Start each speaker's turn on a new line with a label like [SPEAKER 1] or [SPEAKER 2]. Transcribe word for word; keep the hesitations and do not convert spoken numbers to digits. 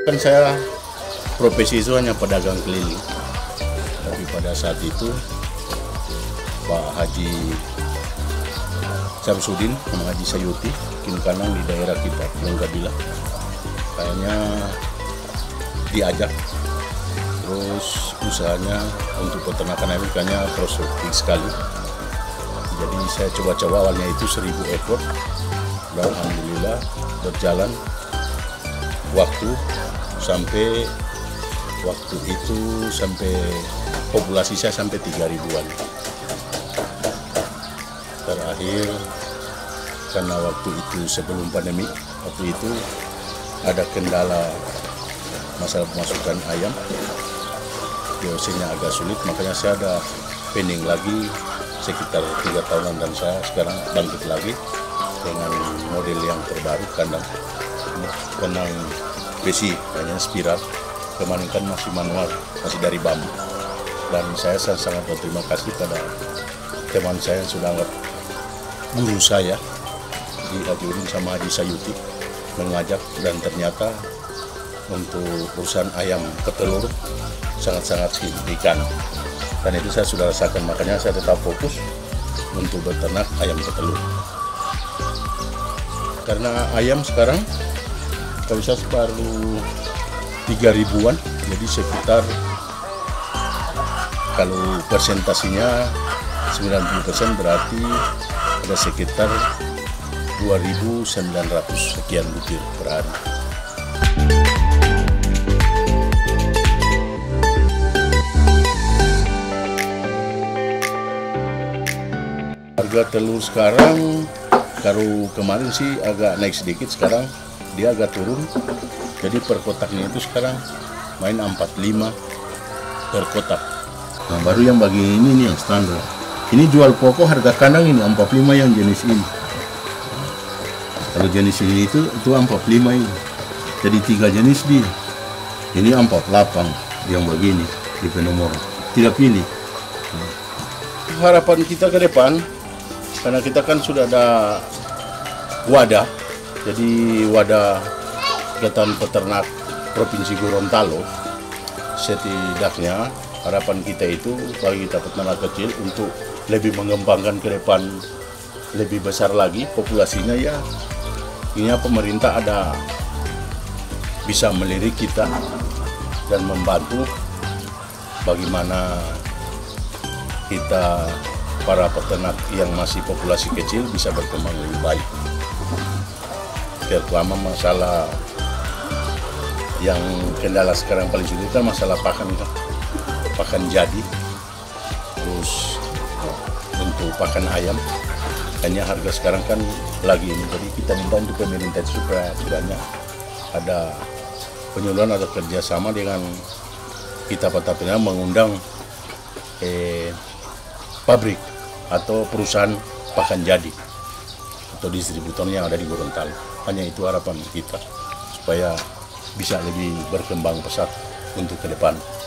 [SPEAKER 1] Kan saya profesi itu hanya pedagang keliling, tapi pada saat itu Pak Haji Samsudin sama Haji Sayuti Kinkanang di daerah kita Longkabila kayaknya diajak, terus usahanya untuk peternakan ayam kayaknya prospektif sekali. Jadi saya coba-coba awalnya itu seribu ekor, dan alhamdulillah berjalan waktu sampai waktu itu sampai populasi saya sampai tiga ribuan. Terakhir karena waktu itu sebelum pandemi, waktu itu ada kendala masalah pemasukan ayam, G O C-nya agak sulit, makanya saya ada pending lagi sekitar tiga tahunan, dan saya sekarang bangkit lagi dengan model yang terbaru, kandang kandang besi, hanya spiral. Kemarin kan masih manual, masih dari bambu, dan saya sangat berterima kasih pada teman saya yang sudah anggap guru saya di Haji Udin sama Haji Sayuti mengajak, dan ternyata untuk urusan ayam petelur sangat-sangat signifikan, dan itu saya sudah rasakan, makanya saya tetap fokus untuk beternak ayam petelur. Karena ayam sekarang kalau saya baru tiga ribuan, jadi sekitar kalau persentasinya sembilan puluh persen berarti ada sekitar dua ribu sembilan ratus sekian butir per hari. Harga telur sekarang, kalau kemarin sih agak naik sedikit, sekarang dia agak turun. Jadi per kotaknya itu sekarang main empat puluh lima per kotak. Nah, baru yang bagi ini nih yang standar. Ini jual pokok harga kandang ini empat puluh lima yang jenis ini. Kalau jenis ini itu itu empat puluh lima ini. Jadi tiga jenis dia. Ini empat puluh delapan yang begini di penomor. Tidak pilih. Harapan kita ke depan, karena kita kan sudah ada wadah, jadi wadah Ikatan Peternak Provinsi Gorontalo, setidaknya harapan kita itu bagi kita peternak kecil untuk lebih mengembangkan ke depan lebih besar lagi populasinya, ya ini pemerintah ada bisa melirik kita dan membantu bagaimana kita para peternak yang masih populasi kecil bisa berkembang lebih baik. Terutama masalah yang kendala sekarang paling sulit kan masalah pakan, kan pakan jadi. Terus untuk pakan ayam, hanya harga sekarang kan lagi ini, jadi kita minta untuk pemerintah supaya tidaknya ada penyuluhan atau kerjasama dengan kita peternak mengundang eh, pabrik atau perusahaan pakan jadi atau distributor yang ada di Gorontalo. Hanya itu harapan kita supaya bisa lebih berkembang pesat untuk ke depan.